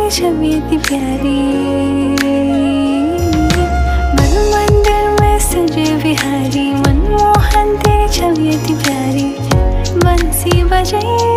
तेरी छवि इतनी प्यारी। मन मंदिर में सजे बिहारी, मनमोहन तेरी छवि इतनी प्यारी। बंसी बजे